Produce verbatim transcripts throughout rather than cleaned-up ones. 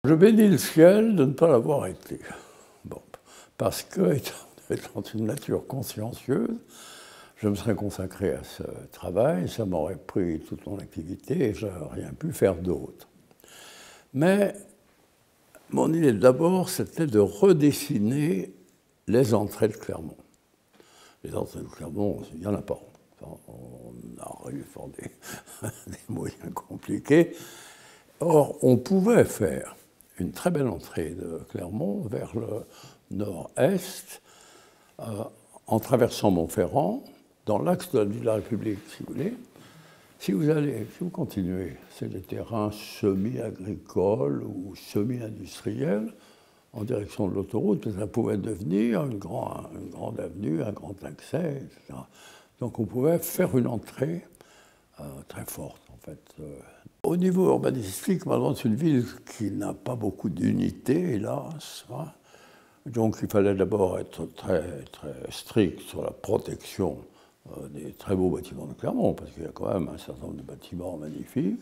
Je bénis le ciel de ne pas l'avoir été. Bon, parce que, étant une nature consciencieuse, je me serais consacré à ce travail, ça m'aurait pris toute mon activité et je n'aurais rien pu faire d'autre. Mais mon idée d'abord, c'était de redessiner les entrées de Clermont. Les entrées de Clermont, il n'y en a pas. On a eu fort des, des moyens compliqués. Or, on pouvait faire une très belle entrée de Clermont vers le nord-est, euh, en traversant Montferrand, dans l'axe de la République, si vous voulez. Si vous allez, si vous continuez, c'est des terrains semi-agricoles ou semi-industriels, en direction de l'autoroute, ça pouvait devenir une, grand, une grande avenue, un grand accès, et cetera. Donc on pouvait faire une entrée euh, très forte, en fait. Euh, Au niveau urbanistique, maintenant, c'est une ville qui n'a pas beaucoup d'unités, hélas. Hein. Donc il fallait d'abord être très, très strict sur la protection euh, des très beaux bâtiments de Clermont, parce qu'il y a quand même un certain nombre de bâtiments magnifiques.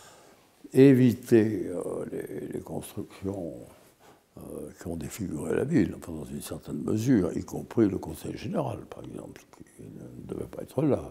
Éviter euh, les, les constructions euh, qui ont défiguré la ville, enfin, dans une certaine mesure, y compris le Conseil général, par exemple, qui ne devait pas être là.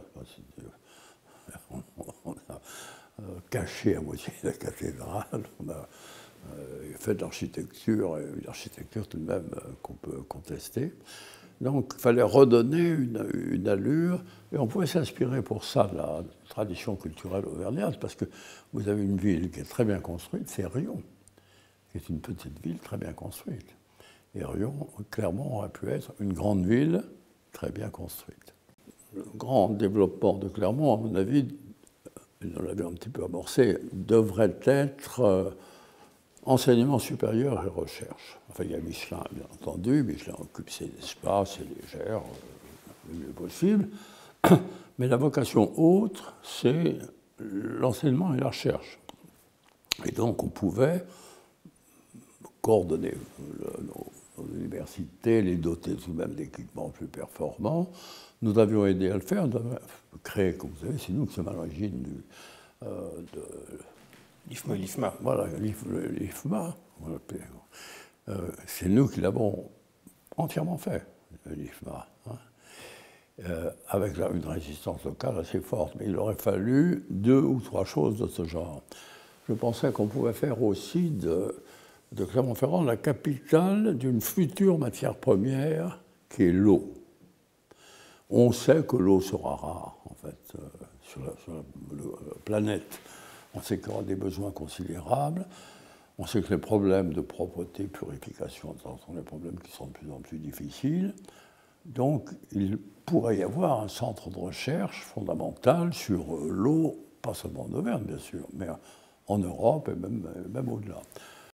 On, on a, Euh, caché à moitié la cathédrale, on a euh, fait de l'architecture, une architecture tout de même euh, qu'on peut contester. Donc il fallait redonner une, une allure, et on pouvait s'inspirer pour ça de la tradition culturelle auvergnate, parce que vous avez une ville qui est très bien construite, c'est Riom, qui est une petite ville très bien construite. Et Riom, clairement, aurait pu être une grande ville très bien construite. Le grand développement de Clermont, à mon avis, on l'avait un petit peu amorcé, devrait être euh, enseignement supérieur et recherche. Enfin, il y a Michelin, bien entendu, Michelin occupe ses espaces, c'est légère, euh, le mieux possible. Mais la vocation autre, c'est l'enseignement et la recherche. Et donc, on pouvait coordonner le, nos, nos universités, les doter tout de même d'équipements plus performants. Nous avions aidé à le faire, nous avions créé, comme vous savez, c'est nous qui sommes à l'origine du, euh, de l'I F M A. Voilà, l'I F M A. Euh, c'est nous qui l'avons entièrement fait, l'I F M A, hein, euh, avec là, une résistance locale assez forte. Mais il aurait fallu deux ou trois choses de ce genre. Je pensais qu'on pouvait faire aussi de, de Clermont-Ferrand la capitale d'une future matière première qui est l'eau. On sait que l'eau sera rare, en fait, euh, sur, la, sur la, la planète. On sait qu'il y aura des besoins considérables. On sait que les problèmes de propreté, purification, sont des problèmes qui sont de plus en plus difficiles. Donc, il pourrait y avoir un centre de recherche fondamental sur l'eau, pas seulement en Auvergne, bien sûr, mais en Europe et même, même au-delà.